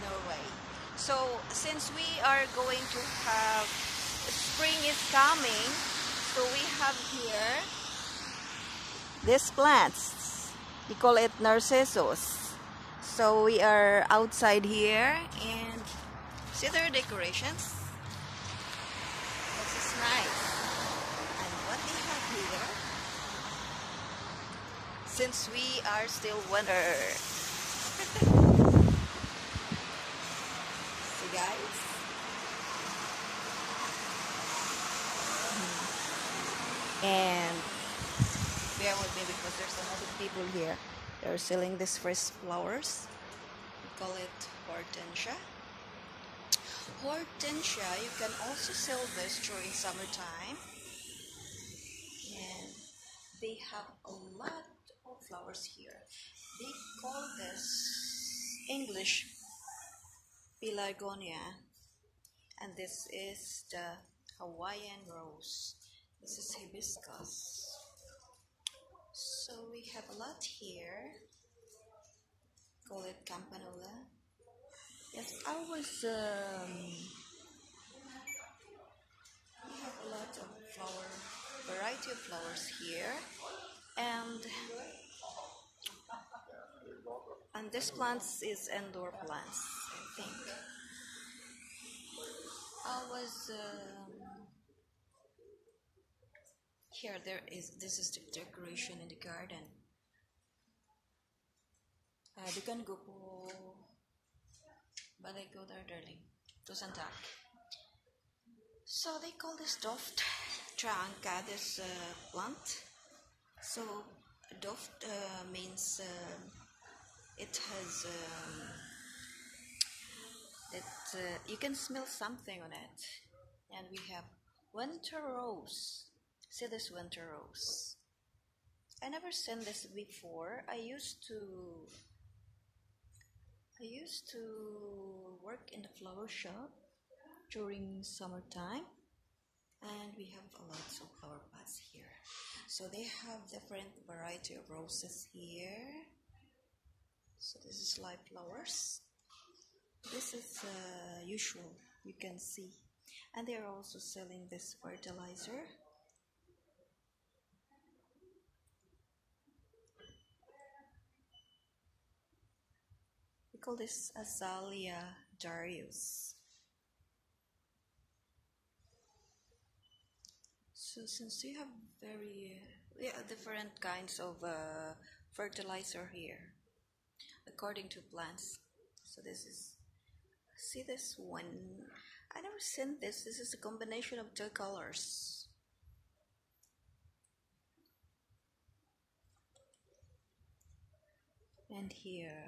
Norway. So since we are going to have spring is coming, so we have here these plants. We call it narcissus. So we are outside here and see their decorations. This is nice. And what we have here, since we are still winter. See guys? And bear with me because there's a lot of people here. They're selling these fresh flowers. We call it hortensia. Hortensia, you can also sell this during summertime. And they have a lot of flowers here. They call this English pelargonia. And this is the Hawaiian rose. This is hibiscus. So we have a lot here. Call it campanula. Yes, I was. We have a lot of variety of flowers here, and this plants is indoor plants, I think. I was. Here, this is the decoration in the garden. We can go po balay ko darling. Tusan tak. So they call this Doft Tranca, this plant. So Doft means it has you can smell something on it. And we have winter rose. See this winter rose. I never seen this before. I used to work in the flower shop during summertime, and we have a lot of flower pots here. So they have different variety of roses here. So this is live flowers. This is usual, you can see. And they are also selling this fertilizer. We call this Azalea Darius. So since you have different kinds of fertilizer here, according to plants. So this is, see this one? I never seen this. This is a combination of two colors. And here,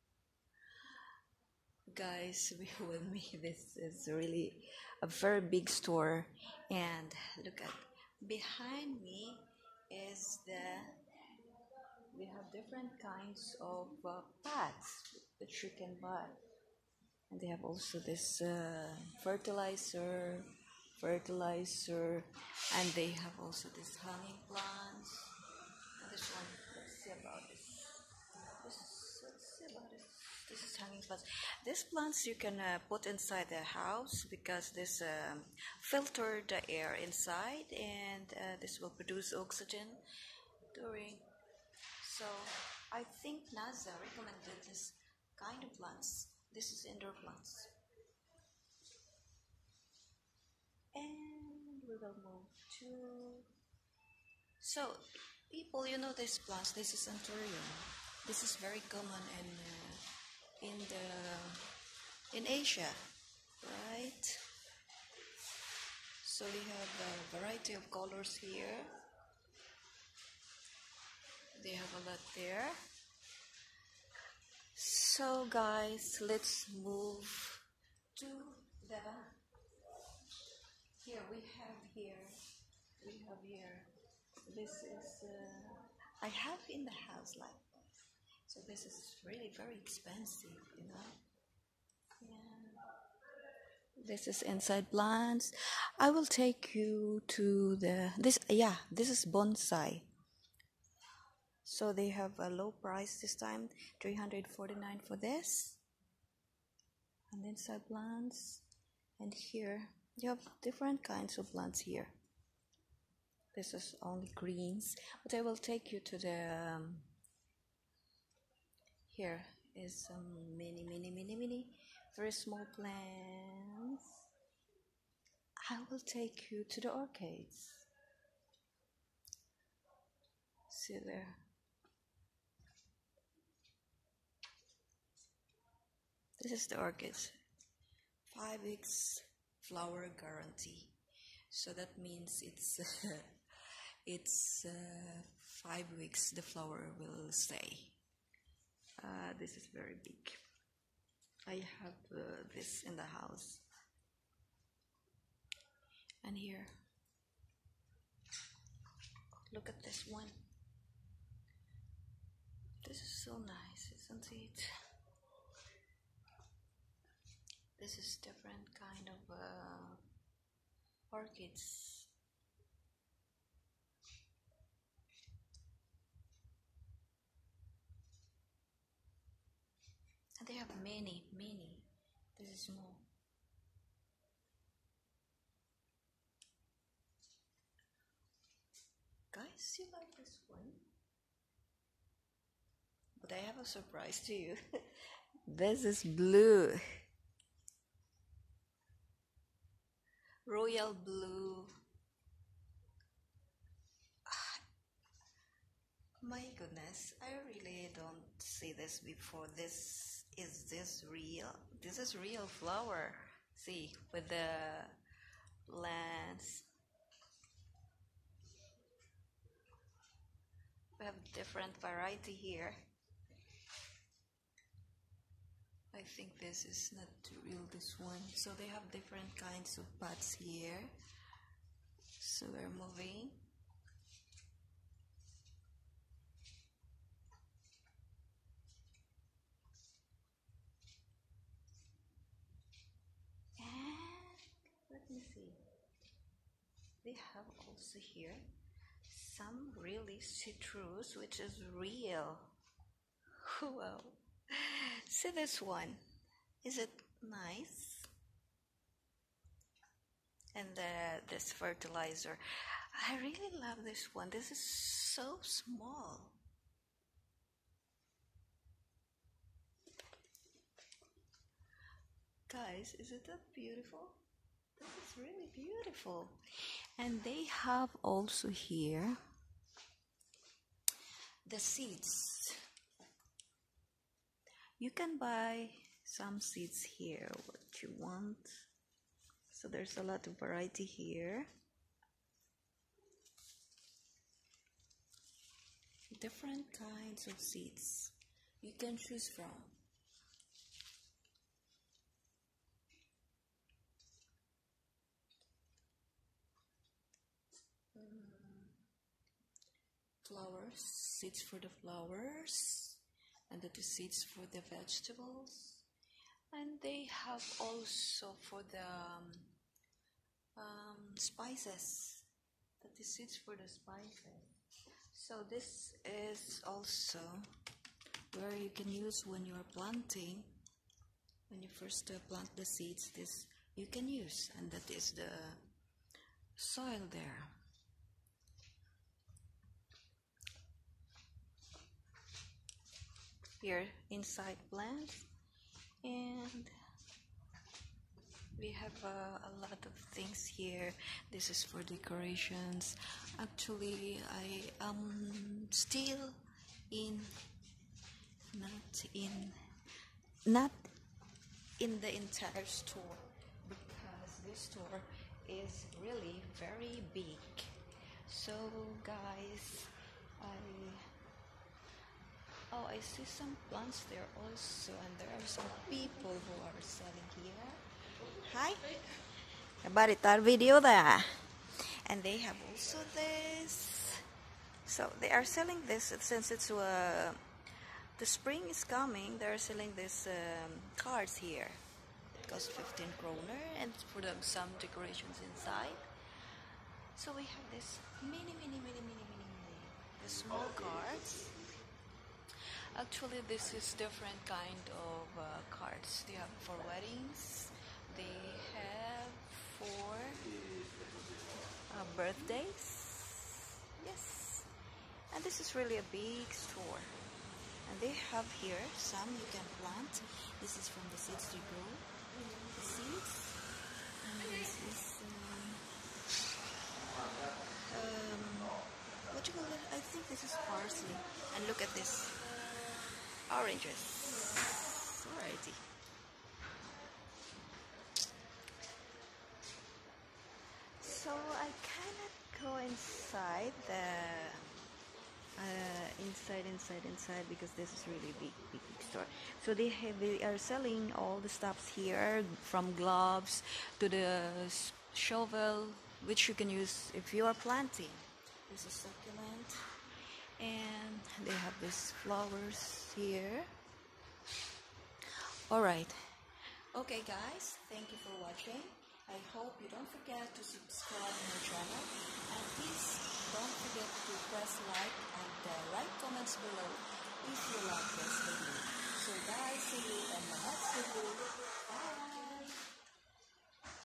guys, with me, this is really a very big store. And look at behind me is we have different kinds of pots that you can buy. And they have also this fertilizer, and they have also this honey plants. And this one, let's see about this. This is hanging plants. These plants you can put inside the house because this filter the air inside, and this will produce oxygen during. So I think NASA recommended this kind of plants. This is indoor plants. And we will move to. So people, you know these plants. This is anthurium. This is very common in Asia, right? So we have a variety of colors here. They have a lot there. So guys, let's move to the here. We have here. This is I have in the house like this. So this is really very expensive, you know. Yeah. This is inside plants. I will take you to this is bonsai. So they have a low price this time, $349 for this. and inside plants. And here you have different kinds of plants here. This is only greens, but I will take you to the here is some mini very small plants. I will take you to the orchids. See there. This is the orchids. 5 weeks flower guarantee. So that means it's 5 weeks the flower will stay. This is very big. I have this in the house. And here, look at this one. This is so nice, isn't it? This is different kind of orchids. And they have many. This is more. Guys, you like this one? But I have a surprise to you. This is blue. Royal blue. My goodness, I really don't see this before. Is this real? This is real flower. See, with the plants. We have different variety here. I think this is not real, this one. So they have different kinds of pots here. So we're moving. And let me see. They have also here some really citrus, which is real. Wow. See this one. Is it nice? And this fertilizer. I really love this one. This is so small. Guys, isn't that beautiful? This is really beautiful. And they have also here the seeds. You can buy some seeds here, what you want. So there's a lot of variety here. Different kinds of seeds you can choose from. Flowers, seeds for the flowers, and that is seeds for the vegetables. And they have also for the spices, that is seeds for the spices. So this is also where you can use when you are planting. When you first plant the seeds, this you can use, and that is the soil there. Here inside plants, and we have a lot of things here. This is for decorations. Actually, I am still not in the entire store, because this store is really very big. So guys, I see some plants there also, and there are some people who are selling here. Hi, everybody, tar video there. And they have also this. So they are selling this since it's the spring is coming. They are selling this cards here. It costs 15 kroner, and for them some decorations inside. So we have this mini, the small cards. Actually, this is different kind of cards. cards. They have for weddings. They have for birthdays. Yes. And this is really a big store. And they have here some you can plant. This is from the seeds you grow. The seeds. And this is what you call it? I think this is parsley. And look at this. Oranges. Alrighty. So I cannot go inside the inside because this is really big store. So they are selling all the stuffs here, from gloves to the shovel, which you can use if you are planting. This is succulent, and they have these flowers here. Alright, okay guys, thank you for watching. I hope you don't forget to subscribe to my channel, and please don't forget to press like and write comments below if you like this video. So guys, see you in the next video.